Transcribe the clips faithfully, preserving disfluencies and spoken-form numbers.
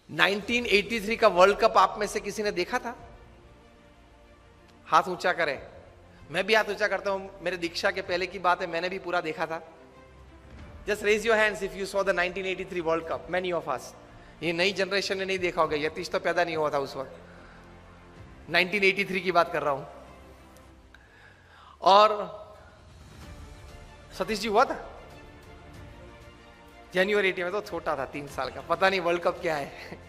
Nineteen eighty three का world cup आप में से किसी ने देखा था? हाथ ऊंचा करें। मैं भी हाथ ऊंचा करता हूं, मेरे दीक्षा के पहले की बात है, मैंने भी पूरा देखा था। Just raise your hands if you saw the nineteen eighty three world cup. Many of us, ये नई जनरेशन ने नहीं देखा होगा, यतीश तो पैदा नहीं हुआ था उस वक्त। नाइनटीन एटी थ्री की बात कर रहा हूं। और सतीश जी हुआ था जनवरी एटी में, तो छोटा था, तीन साल का, पता नहीं वर्ल्ड कप क्या है।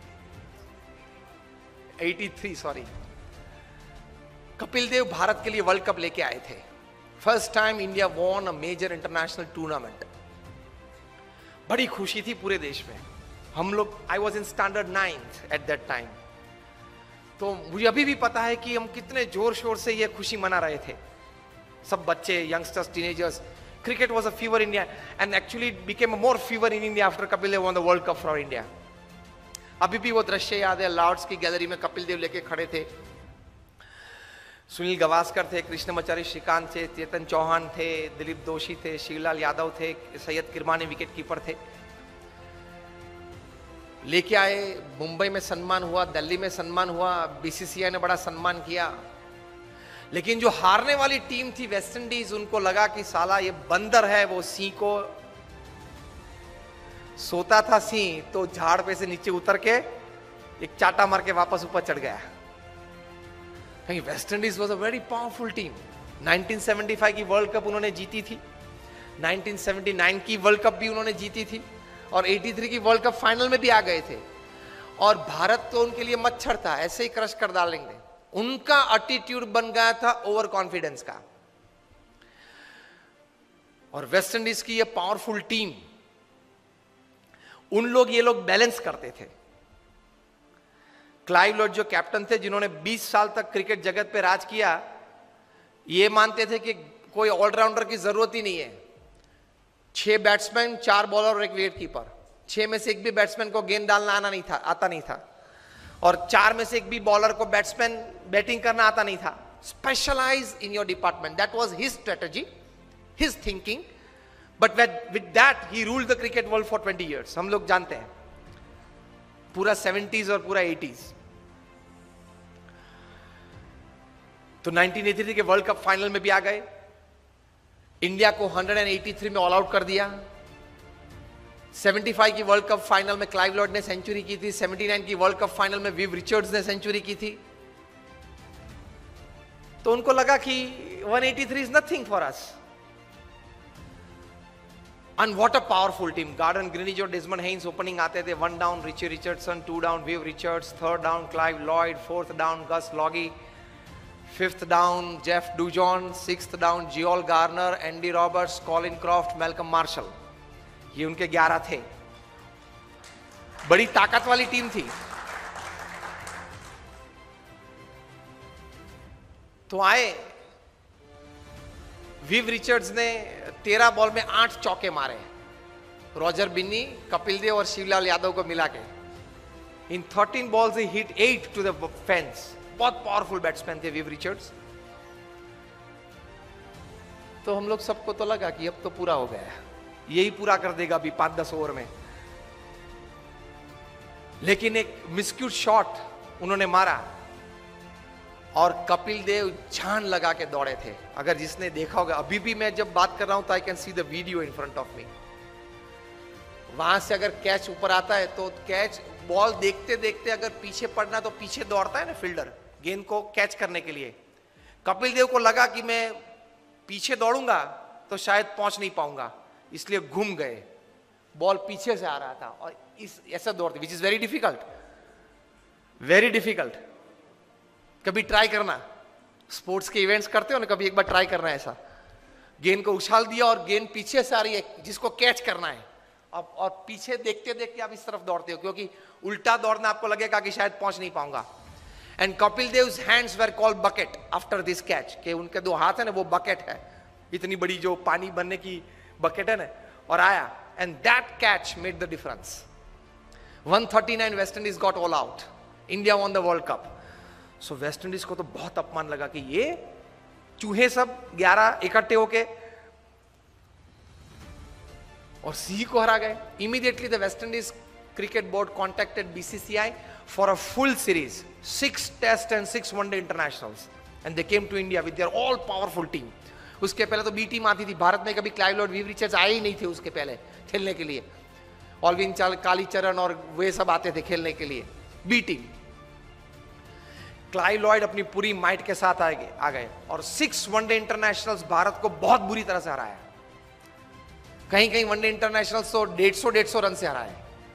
Eighty three sorry. Kapil Dev Bharat के लिए वर्ल्ड कप लेके आए थे। First time India won a major international tournament. बड़ी खुशी थी पूरे देश में। हम लोग, I was in standard ninth at that time, तो मुझे अभी भी पता है कि हम कितने जोर शोर से ये खुशी मना रहे थे, सब बच्चे, youngsters, teenagers. Cricket was a fever in India, and actually it became a more fever in India after Kapil Dev won the World Cup for India. अभी भी वो दृश्य याद है, लॉर्ड्स की गैलरी में कपिल देव लेके खड़े थे, सुनील गावस्कर थे, कृष्णमाचारी श्रीकांत थे, चेतन चौहान थे, दिलीप दोषी थे, शिवलाल यादव थे, सैयद किरमानी विकेट कीपर थे। लेके आए, मुंबई में सम्मान हुआ, दिल्ली में सम्मान हुआ, बीसीसीआई ने बड़ा सम्मान किया। लेकिन जो हारने वाली टीम थी वेस्ट इंडीज, उनको लगा कि साला ये बंदर है, वो सिंह को सोता था सिंह, तो झाड़ पे से नीचे उतर के एक चाटा मार के वापस ऊपर चढ़ गया। क्योंकि West Indies was a very powerful team. Nineteen seventy five की वर्ल्ड कप उन्होंने जीती थी, नाइनटीन सेवेंटी नाइन की वर्ल्ड कप भी उन्होंने जीती थी, और एटी थ्री की वर्ल्ड कप फाइनल में भी आ गए थे। और भारत तो उनके लिए मच्छर था, ऐसे ही क्रश कर डालेंगे। उनका एटीट्यूड बन गया था ओवर कॉन्फिडेंस का। और वेस्ट इंडीज की ये पावरफुल टीम, उन लोग ये लोग बैलेंस करते थे। क्लाइव लॉर्ड जो कैप्टन थे, जिन्होंने बीस साल तक क्रिकेट जगत पे राज किया, ये मानते थे कि कोई ऑलराउंडर की जरूरत ही नहीं है। छह बैट्समैन, चार बॉलर और एक विकेट कीपर, छह में से एक भी बैट्समैन को गेंद डालना आना नहीं था, आता नहीं था, और चार में से एक भी बॉलर को बैट्समैन बैटिंग करना आता नहीं था। Specialise in your department, that was his strategy, his thinking, but with that he ruled the cricket world for twenty years. हम लोग जानते हैं पूरा सेवेंटीज और पूरा एटीज। तो नाइनटीन एटी थ्री के वर्ल्ड कप फाइनल में भी आ गए, इंडिया को वन एटी थ्री में ऑल आउट कर दिया। सेवेंटी फाइव की वर्ल्ड कप फाइनल में क्लाइव लॉर्ड ने सेंचुरी की थी, सेवेंटी नाइन की वर्ल्ड कप फाइनल में विव रिचर्ड्स ने सेंचुरी की थी। तो उनको लगा कि one eighty three is nothing for us. And what a powerful team. Gordon Greenidge और डेजमंड हेन्स ओपनिंग आते थे। One down Richie Richardson, two down Viv Richards, third down Clive Lloyd, fourth down Gus Logie, fifth down Jeff Dujon, sixth down Joel Garner, Andy Roberts, Colin Croft, Malcolm Marshall. ये उनके ग्यारह थे। बड़ी ताकत वाली team थी। तो आए, विव रिचर्ड्स ने तेरह बॉल में आठ चौके मारे, रॉजर बिन्नी, कपिल देव और शिवलाल यादव को मिला के। In thirteen balls he hit eight to the fence. बहुत पावरफुल बैट्समैन थे विव रिचर्ड्स। तो हम लोग सबको तो लगा कि अब तो पूरा हो गया, यही पूरा कर देगा अभी पांच दस ओवर में। लेकिन एक मिस्क्यूट शॉट उन्होंने मारा और कपिल देव जान लगा के दौड़े थे। अगर जिसने देखा होगा, अभी भी मैं जब बात कर रहा हूं तो I can see the video in front of me. वहां से अगर कैच ऊपर आता है तो कैच, बॉल देखते देखते अगर पीछे पड़ना तो पीछे दौड़ता है ना फील्डर गेंद को कैच करने के लिए। कपिल देव को लगा कि मैं पीछे दौड़ूंगा तो शायद पहुंच नहीं पाऊंगा, इसलिए घूम गए। बॉल पीछे से आ रहा था और इस ऐसा दौड़ते, which is very difficult, very difficult. कभी ट्राई करना, स्पोर्ट्स के इवेंट्स करते हो ना, कभी एक बार ट्राई करना ऐसा। गेंद को उछाल दिया और गेंद पीछे से आ रही है, जिसको कैच करना है, अब और पीछे देखते देखते आप इस तरफ दौड़ते हो, क्योंकि उल्टा दौड़ना आपको लगेगा कि शायद पहुंच नहीं पाऊंगा। And Kapil Dev's hands were called bucket after this catch, कि उनके दो हाथ है ना, वो बकेट है, इतनी बड़ी जो पानी भरने की बकेट है ना, और आया। And that catch made the difference. One thirty nine West Indies got all out, India won the world cup. So West Indies को तो बहुत अपमान लगा कि ये चूहे सब ग्यारह इकट्ठे होके और सी को हरा गए। Immediately the West Indies cricket board contacted B C C I for a full series, six test and six one day internationals, and they came to India with their all powerful team. उसके पहले तो B team आती थी भारत में, कभी Clive Lord, Viv Richards आए ही नहीं थे उसके पहले खेलने के लिए, ऑल्विन चाल, कालीचरण और वे सब आते थे खेलने के लिए, बी टीम। क्लाइव लॉयड अपनी पूरी माइट के साथ आ गए आ गए और सिक्स वनडे इंटरनेशनल्स भारत को बहुत बुरी तरह से हराया। कहीं कहीं वनडे इंटरनेशनल्स तो डेढ़ सौ डेढ़ सौ रन से हराए।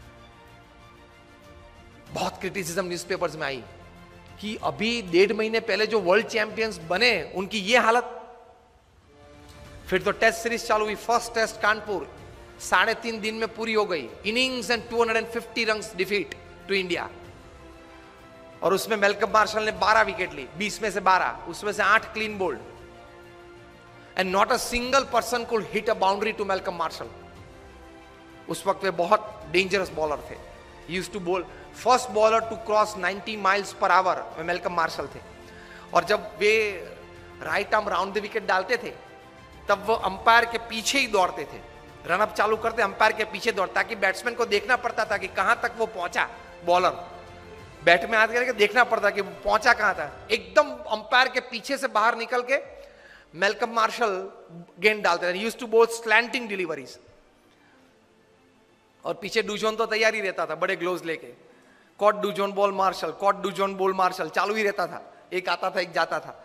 बहुत क्रिटिसिज्म न्यूज़पेपर्स में आई कि अभी डेढ़ महीने पहले जो वर्ल्ड चैंपियंस बने उनकी ये हालत। फिर तो टेस्ट सीरीज चालू हुई, फर्स्ट टेस्ट कानपुर साढ़े तीन दिन में पूरी हो गई, innings and two hundred fifty runs defeat to India, और उसमें मेलकम मार्शल ने बारह विकेट ली, बीस में से बारह, उसमें से आठ clean bowled, and not a single person could hit a boundary to Malcolm Marshall. उस वक्त वे बहुत डेंजरस बॉलर थे, used to bowl, first bowler to cross ninety miles per hour में मेलकम मार्शल थे। और जब वे right arm round the wicket डालते थे तब वो अंपायर के पीछे ही दौड़ते थे, रनअप चालू करते अंपायर के पीछे दौड़, ताकि बैट्समैन को देखना पड़ता था कि कहां तक वो पहुंचा, बॉलर बैट में हाथ करके देखना पड़ता कि वो पहुंचा कहां था। एकदम अंपायर के पीछे से बाहर निकल के मेलकम मार्शल गेंद डालते थे, used to bowl slanting deliveries, और पीछे डूजोन तो तैयार ही रहता था बड़े ग्लोव्स लेके, caught Dujon bowled Marshall, caught Dujon bowled Marshall चालू ही रहता था, एक आता था एक जाता था।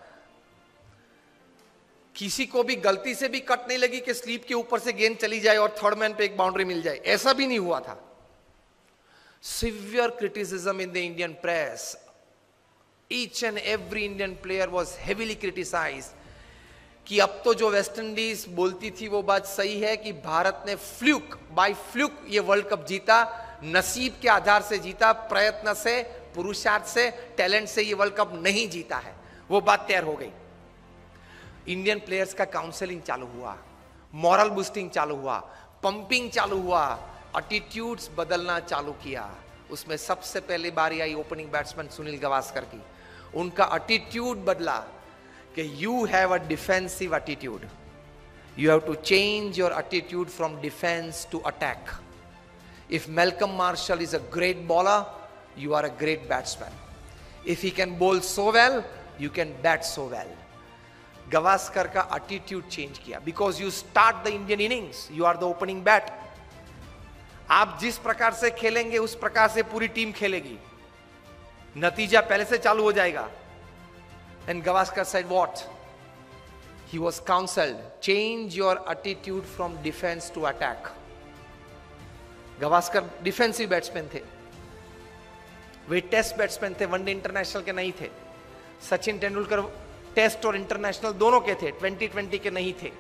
किसी को भी गलती से भी कट नहीं लगी कि स्लीप के ऊपर से गेंद चली जाए और थर्ड मैन पे एक बाउंड्री मिल जाए, ऐसा भी नहीं हुआ था। Severe criticism in the Indian press, each and every Indian player was heavily criticised कि अब तो जो वेस्ट इंडीज बोलती थी वो बात सही है कि भारत ने फ्लूक बाय फ्लूक ये वर्ल्ड कप जीता, नसीब के आधार से जीता, प्रयत्न से, पुरुषार्थ से, टैलेंट से ये वर्ल्ड कप नहीं जीता है, वो बात तैयार हो गई। इंडियन प्लेयर्स का काउंसलिंग चालू हुआ, मॉरल बूस्टिंग चालू हुआ, पंपिंग चालू हुआ, एटीट्यूड्स बदलना चालू किया। उसमें सबसे पहले बारी आई ओपनिंग बैट्समैन सुनील गावस्कर की, उनका एटीट्यूड बदला कि you have a defensive attitude, you have to change your attitude from defence to attack. If Malcolm Marshall is a great bowler, you are a great batsman. If he can bowl so well, you can bat so well. Gavaskar का attitude change किया, because you start the Indian innings, you are the opening bat. आप जिस प्रकार से खेलेंगे उस प्रकार से पूरी टीम खेलेगी, नतीजा पहले से चालू हो जाएगा। And Gavaskar said what? He was counseled, change your attitude from defense to attack. Gavaskar defensive batsman थे, वे टेस्ट बैट्समैन थे, वनडे इंटरनेशनल के नहीं थे। सचिन तेंदुलकर टेस्ट और इंटरनेशनल दोनों के थे, ट्वेंटी ट्वेंटी के नहीं थे।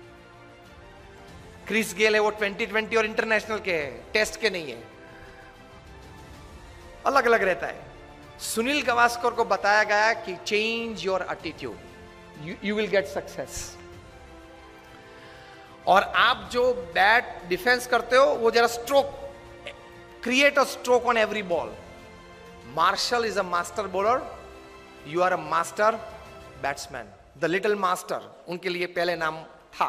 क्रिस गेल है वो ट्वेंटी ट्वेंटी और इंटरनेशनल के है, टेस्ट के नहीं है, अलग अलग रहता है। सुनील गावस्कर को बताया गया कि change your attitude, you will get success. और आप जो बैट डिफेंस करते हो वो जरा stroke, create a stroke on every ball. Marshall is a master bowler, you are a master batsman, the little master उनके लिए पहले नाम था।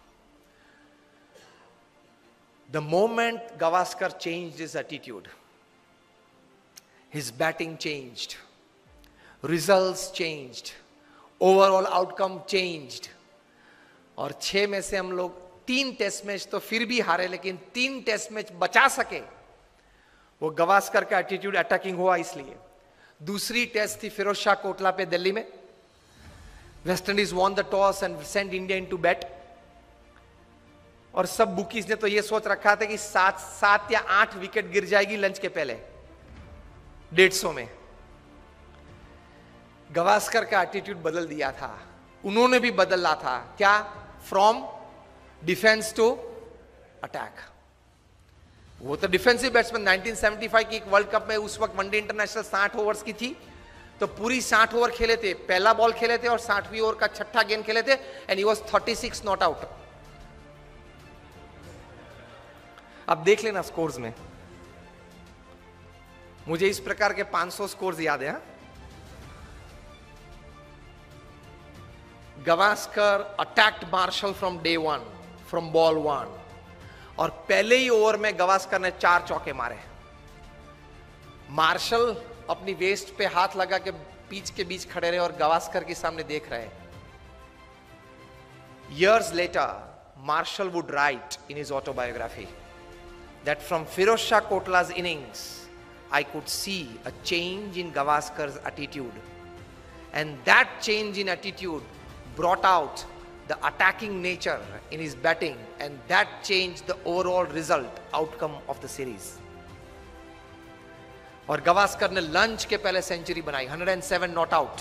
The moment Gavaskar changed his attitude, his batting changed, results changed, overall outcome changed. और छह में से हम लोग तीन टेस्ट मैच तो फिर भी हारे, लेकिन तीन टेस्ट मैच बचा सके, वो गावस्कर का एटीट्यूड अटैकिंग हुआ इसलिए। दूसरी टेस्ट थी फिरोज शाह कोटला पे दिल्ली में, West Indies won the toss and send India into bat. और सब बुकीज ने तो ये सोच रखा था कि सात सात या आठ विकेट गिर जाएगी लंच के पहले डेढ़ सौ में। गावस्कर का एटीट्यूड बदल दिया था, उन्होंने भी बदला था, क्या? From defence to attack. वो तो defensive batsman, nineteen seventy five की एक वर्ल्ड कप में, उस वक्त वनडे इंटरनेशनल साठ ओवर्स की थी, तो पूरी साठ ओवर खेले थे, पहला बॉल खेले थे और साठवीं ओवर का छठा गेंद खेले थे, and he was thirty six not out. अब देख लेना स्कोर्स में, मुझे इस प्रकार के पाँच सौ स्कोर्स याद है। Gavaskar attacked Marshall from day one, from ball one, और पहले ही ओवर में गावस्कर ने चार चौके मारे, मार्शल अपनी वेस्ट पे हाथ लगा के बीच के बीच खड़े रहे और गावस्कर के सामने देख रहे। Years later, Marshall would write in his autobiography that from Firoz Shah Kotla's innings, I could see a change in Gavaskar's attitude, and that change in attitude brought out the attacking nature in his batting, and that changed the overall result outcome of the series. और गावस्कर ने lunch के पहले century बनाई, one oh seven not out,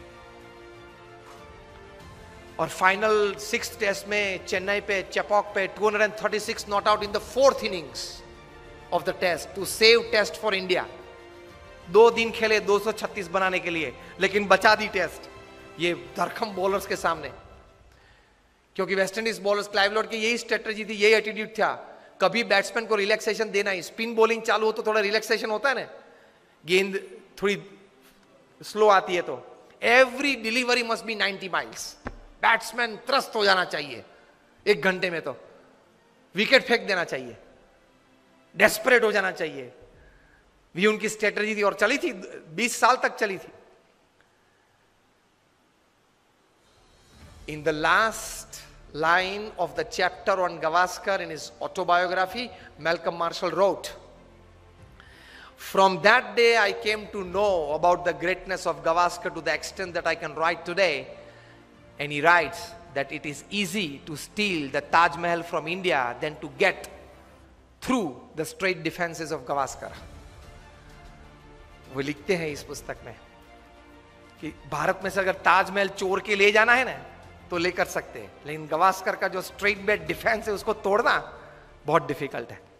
और final sixth test में चेन्नई पे चेपॉक पे two thirty-six not out in the fourth innings of the test to save test for India. दो दिन खेले दो सौ छत्तीस बनाने के लिए, लेकिन बचा दी टेस्ट ये धरखम बॉलर्स के सामने, क्योंकि West Indies bowlers Clive Lloyd की यही स्ट्रेटजी थी, यही एटीट्यूड था, कभी बैट्समैन को रिलैक्सेशन देना ही। स्पिन बॉलिंग चालू हो तो थोड़ा रिलैक्सेशन होता है ना, गेंद थोड़ी स्लो आती है तो every delivery must be ninety miles, batsman त्रस्त हो जाना चाहिए एक घंटे में, तो विकेट फेंक देना चाहिए, डेस्परेट हो जाना चाहिए। भी उनकी स्ट्रेटजी थी और चली थी, बीस साल तक चली थी। In the last line of the chapter on Gavaskar in his autobiography, Malcolm Marshall wrote, "From that day I came to know about the greatness of Gavaskar to the extent that I can write today." And he writes that it is easy to steal the Taj Mahal from India than to get through the straight defenses of Gavaskar. वो लिखते हैं इस पुस्तक में कि भारत में से अगर ताजमहल चोर के ले जाना है ना तो लेकर सकते हैं, लेकिन गावस्कर का जो स्ट्रेट बेट डिफेंस है उसको तोड़ना बहुत डिफिकल्ट है।